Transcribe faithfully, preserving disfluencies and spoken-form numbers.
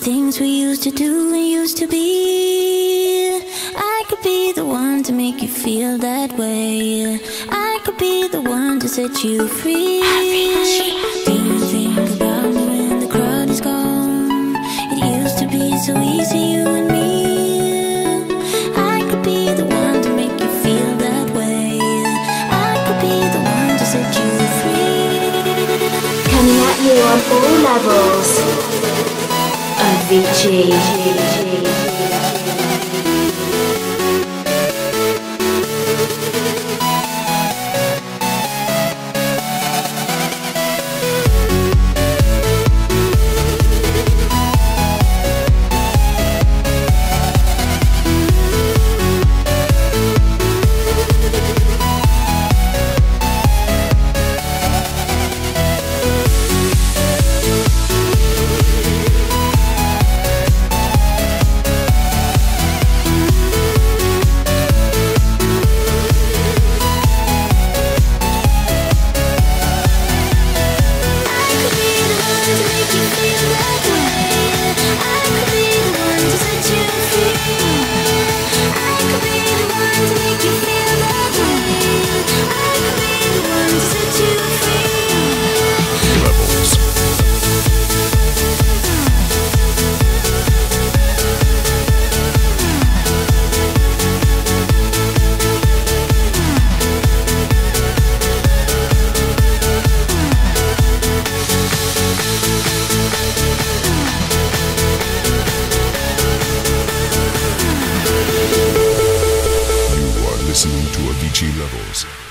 things we used to do and used to be. I could be the one to make you feel that way. I could be the one to set you free. Do you think about me when the crowd is gone? It used to be so easy, you and me. I could be the one to make you feel that way. I could be the one to set you free. Coming at you on all levels. Avicii. Listening to Avicii Levels.